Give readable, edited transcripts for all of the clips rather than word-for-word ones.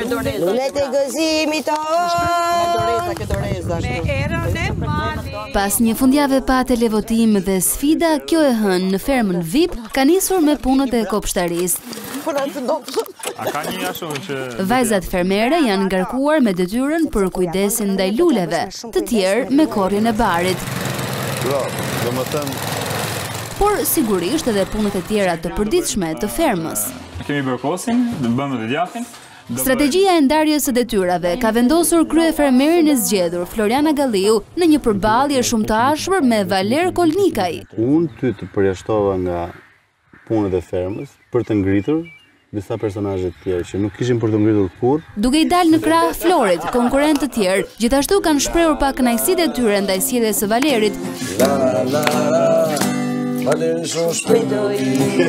Lulet e gëzimit Pas një fundjavë pa televotim dhe sfida, kjo e hënë në fermën VIP ka nisur me punët e kopshtarisë. Vajzat fermere janë ngarkuar me detyrën për kujdesin ndaj luleve, të tjerë me korrjen e barit. Por sigurisht edhe punët e tjera të përditshme të fermës. Kemi bërë kosin, dhe bëmë dhe djathtin. Strategjia e ndarjes së detyrave ka vendosur kryefermerin e zgjedhur Floriana Galliu në një përballje shumë të ashpër me Valer Kolnikaj. Unë ty të përjashtova nga punët e fermës për të ngritur disa personazhe të tjerë që nuk kishin për të ngritur kurrë. Duke i dalë në krah Florit, konkurrentë të tjerë gjithashtu kanë shprehur pa kënaqësitë e tyre ndaj sjelljes së Valerit. Valerin shumë shpejtoi.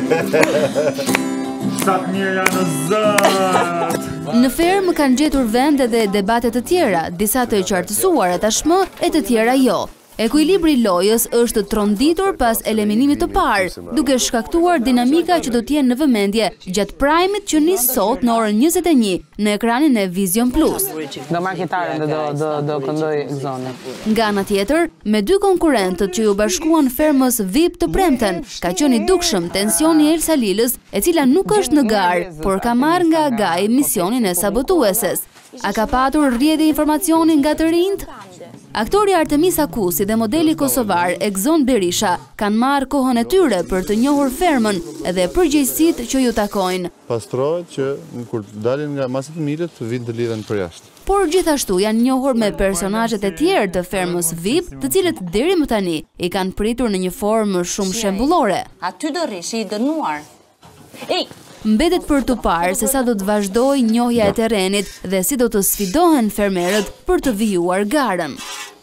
Sa të mirë janë në zot. Në fermë kanë gjetur vend edhe debate të tjera, disa të qartësuara tashmë e të tjera jo. Ekuilibri i lojës është tronditur pas eliminimit të parë, duke shkaktuar dinamika që do t'jenë në vëmendje gjatë prajmit që nis sot në orën 21 në ekranin e Vision Plus. Do marr kitaren dhe do këndoj zonë. Nga ana tjetër, me dy konkurrentët që ju bashkuan fermës VIP të premten, ka qenë i dukshëm tensioni e Elsa Lilës, e cila nuk është në garë, por ka marrë nga Gai misionin e sabotueses. A ka patur rrjedhje informacioni nga të rinjt? Aktori Artemis Akusi dhe modeli kosovar Egzon Berisha kanë marrë kohën e tyre për të njohur fermën dhe përgjegjësitë që ju takojnë. Pastrohet që kur dalin nga masit të mirët, vinë të lidhen për jashtë. Por gjithashtu janë njohur me personazhet e tjerë të fermës VIP, të cilët deri më tani i kanë pritur në një formë shumë shembullore. Aty do rishi i dënuar. Mbetet për të parë se sa do të vazhdojë njohja e terrenit dhe si do të sfidohen fermerët për të vijuar garën.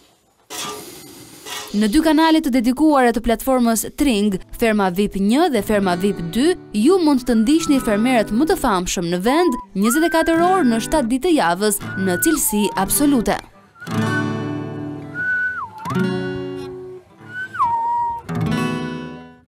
Në dy kanalet të dedikuara të platformës Tring, Ferma VIP 1 dhe Ferma VIP 2, ju mund të ndiqni fermerët më të famshëm në vend 24 orë në 7 ditë të javës në cilësi absolute.